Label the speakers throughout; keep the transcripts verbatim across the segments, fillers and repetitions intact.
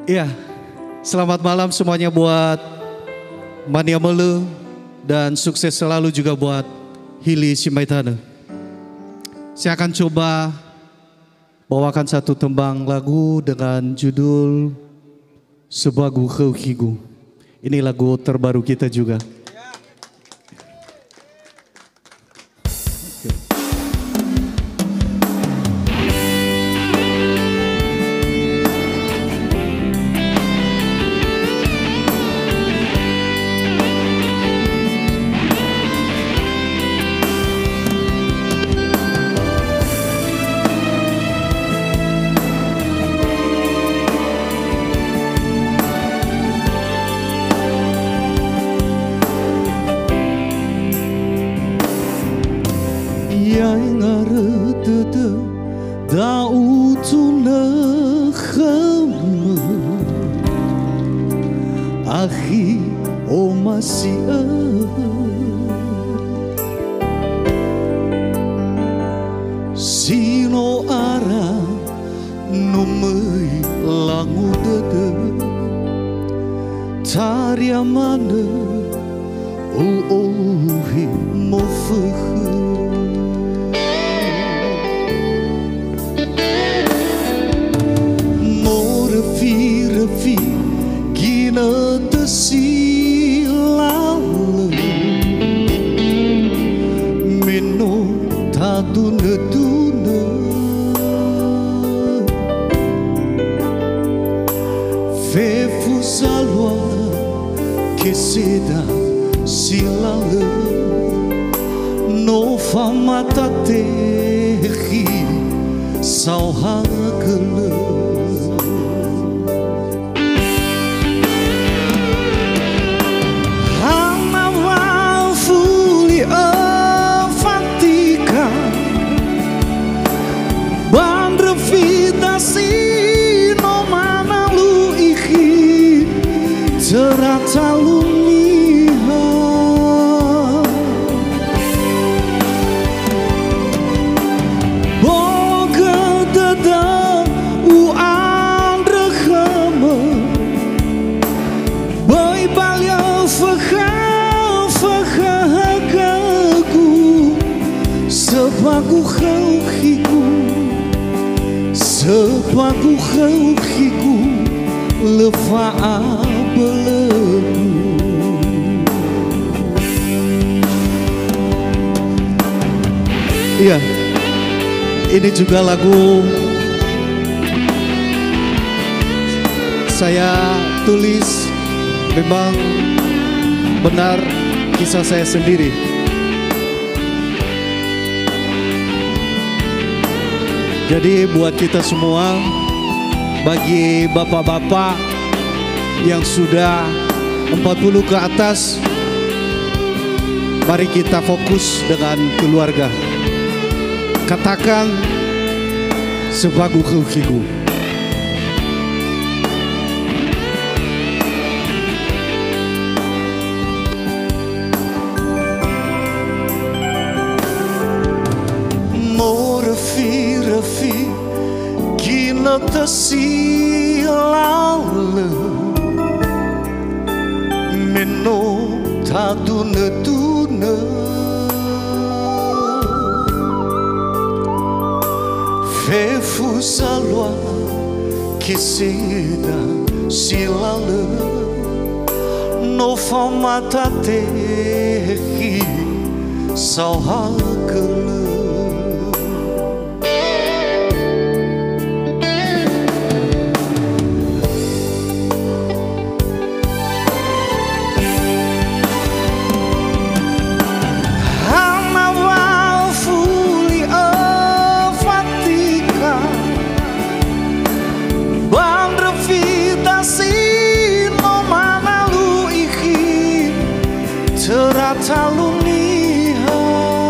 Speaker 1: Iya, selamat malam semuanya buat Mania Mele dan sukses selalu juga buat Hili Simaitana. Saya akan coba bawakan satu tembang lagu dengan judul Sebagu Keukigu. Ini lagu terbaru kita juga.
Speaker 2: Yang ngarete da utuna khama akhi o masia sino ara numai langu dede taria mana o ohi mo Refi gina tesilalu meno taduna duna fefu salwa keseda silalu no famata tehi sauhagele Terata lumiha Boga dada u andre khama Bai balya fakha fakha hagagu Sebagu khaukiku Sebagu khaukiku Lefa'a belenggu.
Speaker 1: Iya, ini juga lagu saya tulis, memang benar kisah saya sendiri. Jadi buat kita semua, bagi bapak-bapak yang sudah empat puluh ke atas, mari kita fokus dengan keluarga. Katakan sebagu keukigu.
Speaker 2: Mo refi refi kina tesilalu meno taduna duna fefu salwa kiseda silale no famata tehi sauhagele Terata lumiha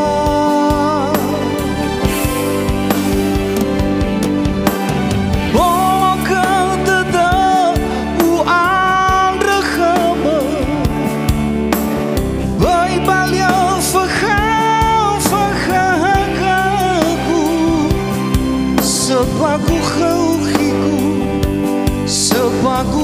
Speaker 2: Boga dada u andre khama Bai balya fakha fakha hagagu Sebagu khaukiku Sebagu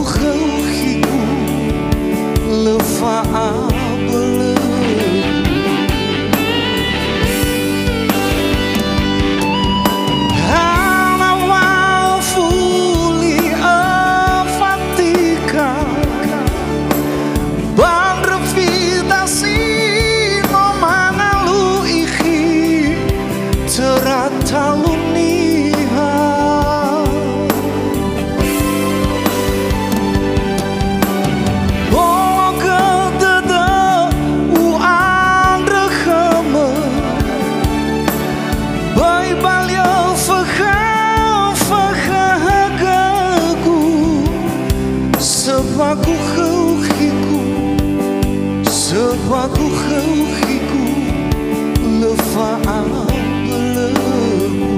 Speaker 2: Sebagu heuhiku, sebagu heuhiku, lefaan belenggu.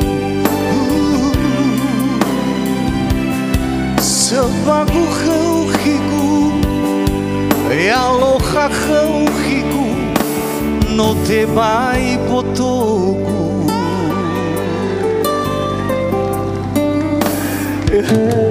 Speaker 2: Sebagu heuhiku, ya loha heuhiku, no te vai potoku.